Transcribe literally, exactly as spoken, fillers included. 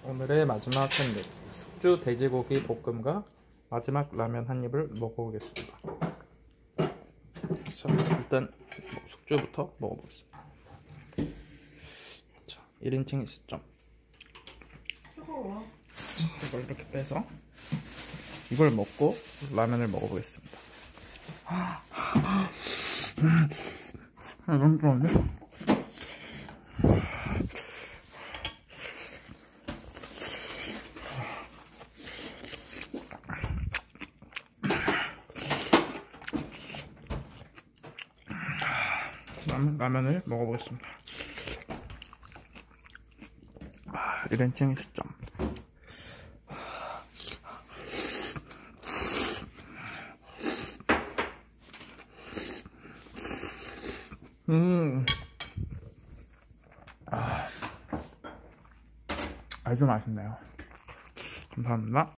오늘의 마지막 샌드 숙주 돼지고기 볶음과 마지막 라면 한 입을 먹어보겠습니다. 자, 일단 숙주부터 먹어보겠습니다. 자, 일 인칭 시점. 뜨거워. 자, 이걸 이렇게 빼서 이걸 먹고 라면을 먹어보겠습니다. 음, 너무 좋은데? 라면, 라면을 먹어보겠습니다. 일 인칭 시점. 음, 아, 아주 맛있네요. 감사합니다.